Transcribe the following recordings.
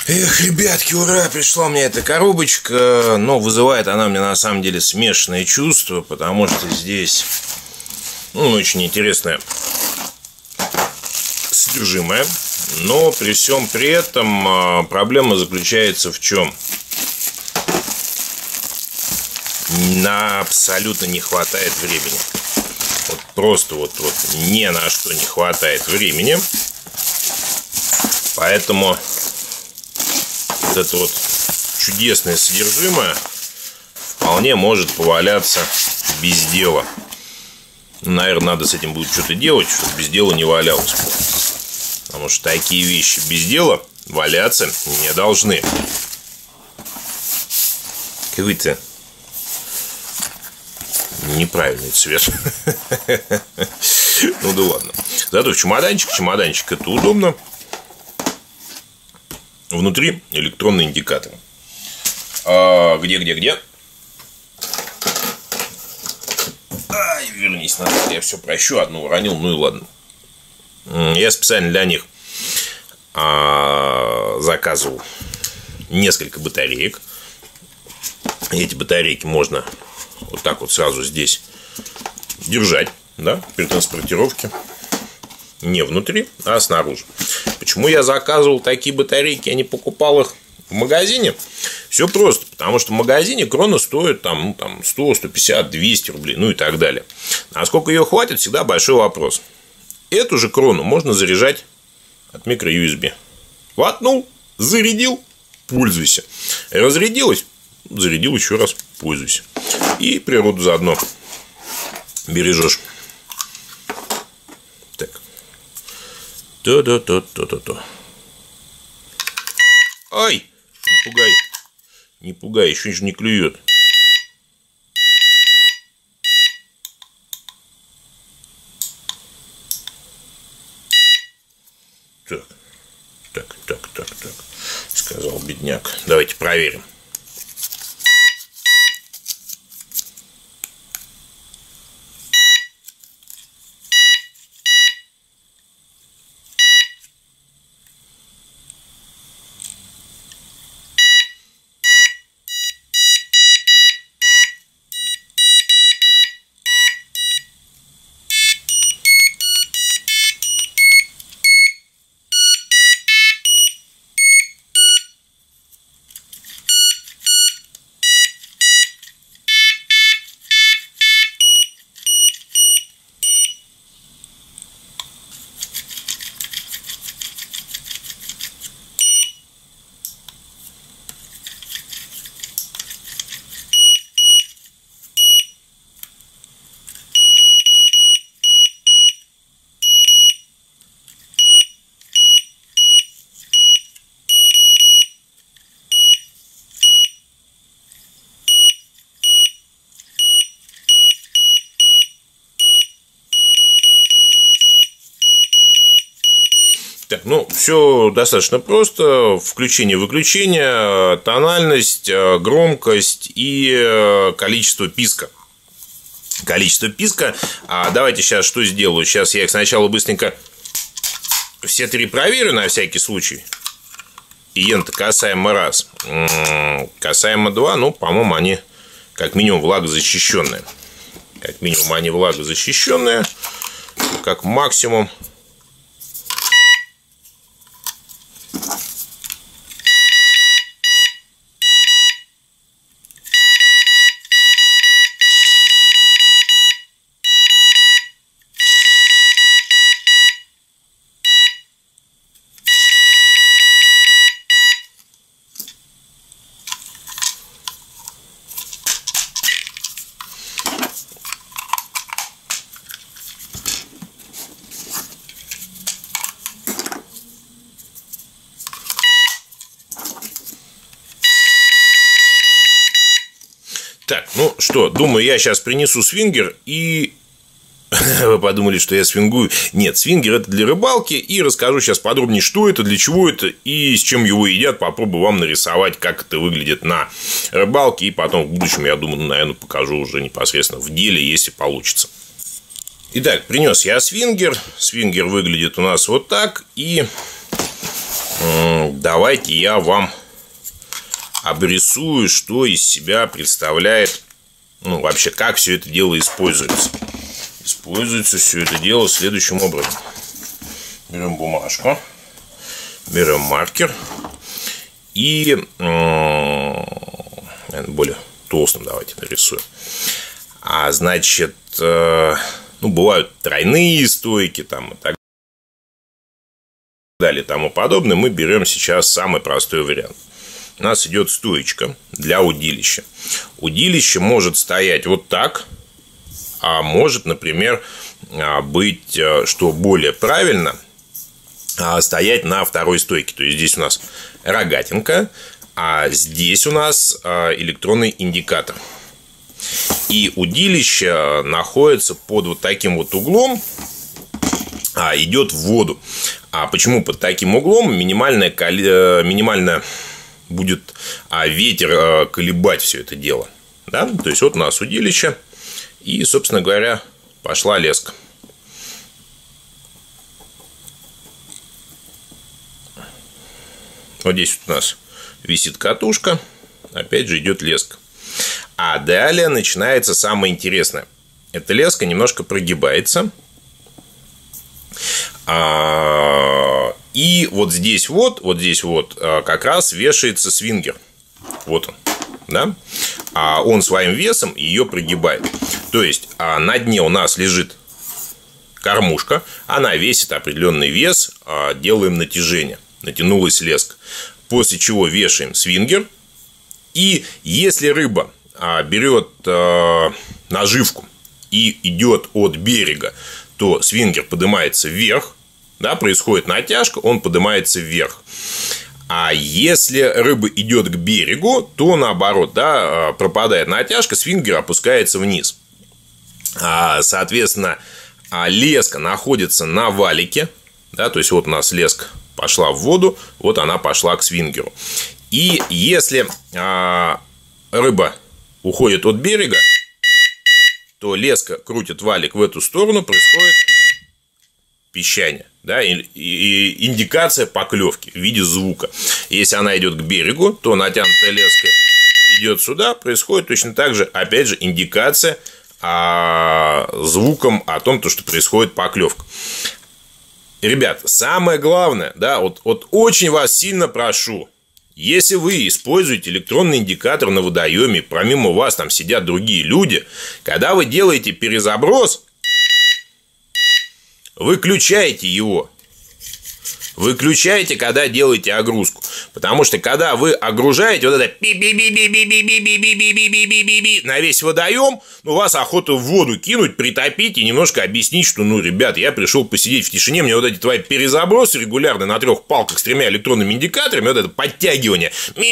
Эх, ребятки, ура, пришла мне эта коробочка. Но вызывает она мне на самом деле смешанные чувства, потому что здесь очень интересное содержимое. Но при всем при этом проблема заключается в чем? Абсолютно не хватает времени. Вот просто вот ни на что не хватает времени. Поэтому вот это вот чудесное содержимое вполне может поваляться без дела. Наверное, надо с этим будет что-то делать, чтобы без дела не валялось. Потому что такие вещи без дела валяться не должны. Какой-то неправильный цвет. Ну да ладно. Зато в чемоданчик это удобно. Внутри электронный индикатор. Где? Ай, вернись назад, я все прощу, одну уронил, ну и ладно. Я специально для них заказывал несколько батареек. Эти батарейки можно вот так вот сразу здесь держать, да, при транспортировке. Не внутри, а снаружи. Почему я заказывал такие батарейки, а не покупал их в магазине? Все просто, потому что в магазине крона стоит там 100, 150, 200 рублей, ну и так далее. А сколько ее хватит, всегда большой вопрос. Эту же крону можно заряжать от микро-USB. Воткнул, зарядил, пользуйся. Разрядилась, зарядил еще раз, пользуйся. И природу заодно бережешь. Так. То. Ай! Не пугай, еще же не клюет. Так. Сказал бедняк. Давайте проверим. Так, все достаточно просто. Включение-выключение, тональность, громкость и количество писка. Давайте сейчас что сделаю. Сейчас я их сначала быстренько все три проверю на всякий случай. И это касаемо раз. Касаемо два, по-моему, они как минимум влагозащищенные. Как максимум. Так, что, думаю, я сейчас принесу свингер и... Вы подумали, что я свингую. Нет, свингер это для рыбалки. И расскажу сейчас подробнее, что это, для чего это и с чем его едят. Попробую вам нарисовать, как это выглядит на рыбалке. И потом в будущем, я думаю, наверное, покажу уже непосредственно в деле, если получится. Итак, принес я свингер. Свингер выглядит у нас вот так. И давайте я вам обрисую, что из себя представляет, ну, вообще, как все это дело используется. Используется все это дело следующим образом. Берем бумажку, берем маркер и более толстым давайте нарисуем. Значит, ну, бывают тройные стойки там и так далее и тому подобное. Мы берем сейчас самый простой вариант. У нас идет стоечка для удилища. Удилище может стоять вот так, а может, например, быть, что более правильно, стоять на второй стойке. То есть здесь у нас рогатинка, а здесь у нас электронный индикатор. И удилище находится под вот таким вот углом, идет в воду. Почему под таким углом? Минимальная будет ветер колебать все это дело. Да? То есть вот у нас удилище. И, собственно говоря, пошла леска. Вот здесь у нас висит катушка. Опять же идет леска. А далее начинается самое интересное. Эта леска немножко прогибается. И вот здесь вот как раз вешается свингер. Вот он. Да? Он своим весом ее прогибает. То есть на дне у нас лежит кормушка. Она весит определенный вес. Делаем натяжение. Натянулась леска. После чего вешаем свингер. И если рыба берет наживку и идет от берега, то свингер поднимается вверх, да, происходит натяжка, он поднимается вверх. А если рыба идет к берегу, то наоборот, да, пропадает натяжка, свингер опускается вниз. Соответственно, леска находится на валике, да, то есть вот у нас леска пошла в воду, вот она пошла к свингеру. И если рыба уходит от берега, то леска крутит валик в эту сторону, происходит пищание, да, и индикация поклевки в виде звука. Если она идет к берегу, то натянутая леска идет сюда, происходит точно так же, опять же, индикация звуком о том, что происходит поклевка. Ребят, самое главное, да, вот очень вас сильно прошу, если вы используете электронный индикатор на водоеме, помимо вас там сидят другие люди, когда вы делаете перезаброс, выключайте его. Выключайте, когда делаете огрузку. Потому что, когда вы огружаете вот это на весь водоем, у вас охота в воду кинуть, притопить и немножко объяснить, что, ребят, я пришел посидеть в тишине, мне вот эти твои перезабросы регулярно на 3 палках с 3 электронными индикаторами, вот это подтягивание,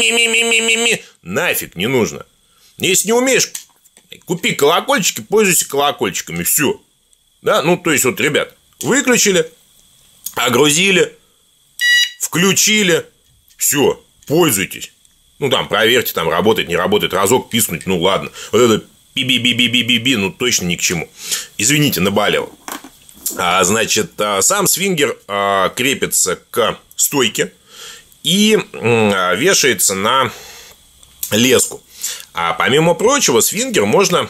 нафиг не нужно. Если не умеешь, купи колокольчики, пользуйся колокольчиками, все. Да, то есть, вот, ребят, выключили, огрузили, включили, все, пользуйтесь. Там проверьте, там работает, не работает, разок писнуть, ладно. Вот это би-би-би-би-би-би, точно ни к чему. Извините, наболел. Значит, сам свингер крепится к стойке и вешается на леску. Помимо прочего, свингер можно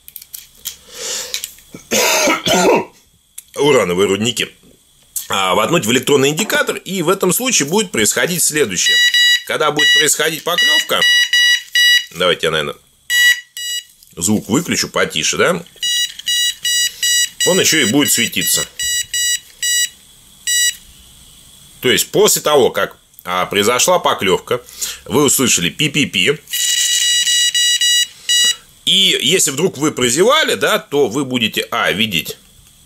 урановые рудники воткнуть в электронный индикатор, и в этом случае будет происходить следующее. Когда будет происходить поклевка, давайте я, наверное, звук выключу потише, да? Он еще и будет светиться. То есть, после того, как произошла поклевка, вы услышали пи-пи-пи. И если вдруг вы прозевали, да, то вы будете, видеть,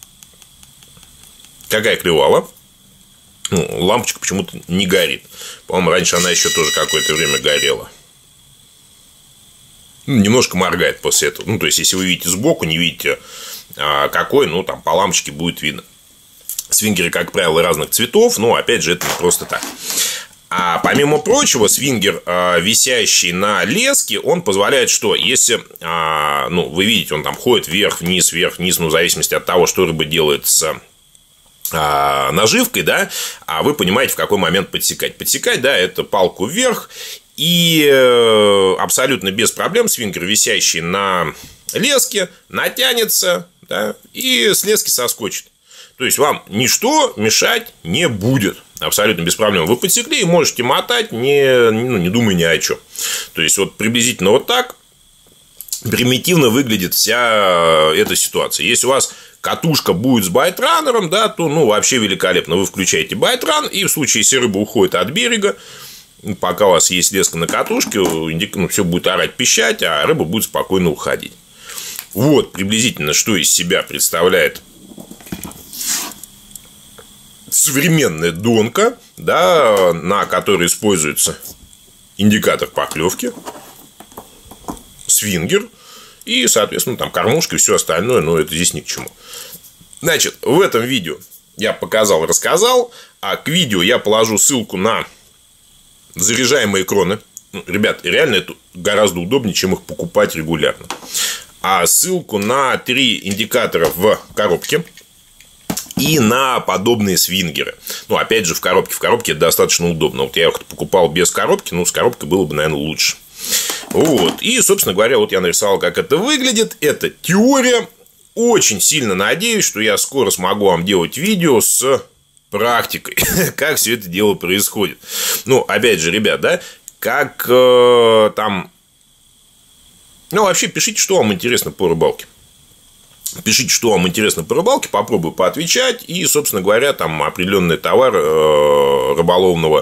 какая клевала. Лампочка почему-то не горит. По-моему, раньше она еще тоже какое-то время горела. Немножко моргает после этого. То есть, если вы видите сбоку, не видите какой, там по лампочке будет видно. Свингеры, как правило, разных цветов, но, опять же, это не просто так. Помимо прочего, свингер, висящий на леске, он позволяет, что если, вы видите, он там ходит вверх-вниз, в зависимости от того, что рыба делает с наживкой, да, а вы понимаете, в какой момент подсекать. Подсекать, да, это палку вверх, и абсолютно без проблем свингер, висящий на леске, натянется, да, и с лески соскочит. То есть вам ничто мешать не будет. Абсолютно без проблем. Вы подсекли и можете мотать, не думая ни о чем. То есть вот приблизительно вот так примитивно выглядит вся эта ситуация. Если у вас катушка будет с байтранером, да, то вообще великолепно. Вы включаете байтран, и в случае, если рыба уходит от берега, пока у вас есть леска на катушке, все будет орать, пищать, а рыба будет спокойно уходить. Вот приблизительно, что из себя представляет современная донка, да, на которой используется индикатор поклевки, свингер и, соответственно, там кормушка и все остальное, но это здесь ни к чему. Значит, в этом видео я показал, рассказал, а к видео я положу ссылку на заряжаемые кроны. Ребят, реально это гораздо удобнее, чем их покупать регулярно. А ссылку на 3 индикатора в коробке и на подобные свингеры. Опять же, в коробке. В коробке это достаточно удобно. Вот я их покупал без коробки, с коробкой было бы, наверное, лучше. Вот. И, собственно говоря, вот я нарисовал, как это выглядит. Это теория. Очень сильно надеюсь, что я скоро смогу вам делать видео с практикой, как все это дело происходит. Опять же, ребят, да, как там... вообще, пишите, что вам интересно по рыбалке. Пишите, что вам интересно по рыбалке, попробую поотвечать. И, собственно говоря, там определенный товар рыболовного,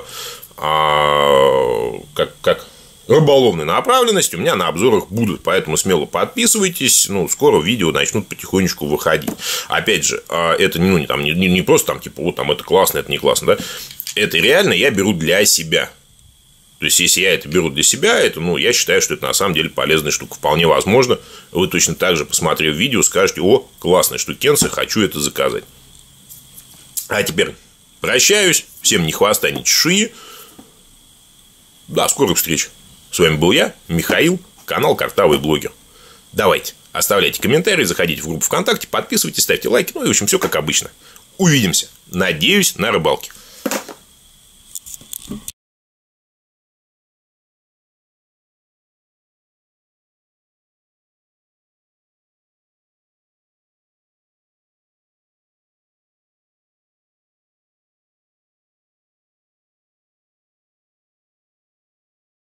рыболовной направленности у меня на обзорах будут. Поэтому смело подписывайтесь. Скоро видео начнут потихонечку выходить. Опять же, это не просто там, типа, вот там это классно, это не классно, да. Это реально я беру для себя. То есть, если я это беру для себя, это, я считаю, что это на самом деле полезная штука. Вполне возможно, вы точно так же, посмотрев видео, скажете: о, классная штукенция, хочу это заказать. А теперь прощаюсь. Всем ни хвоста, ни чешуи. До скорых встреч. С вами был я, Михаил, канал Картавый Блогер. Давайте, оставляйте комментарии, заходите в группу ВКонтакте, подписывайтесь, ставьте лайки. И, в общем, все как обычно. Увидимся. Надеюсь, на рыбалке.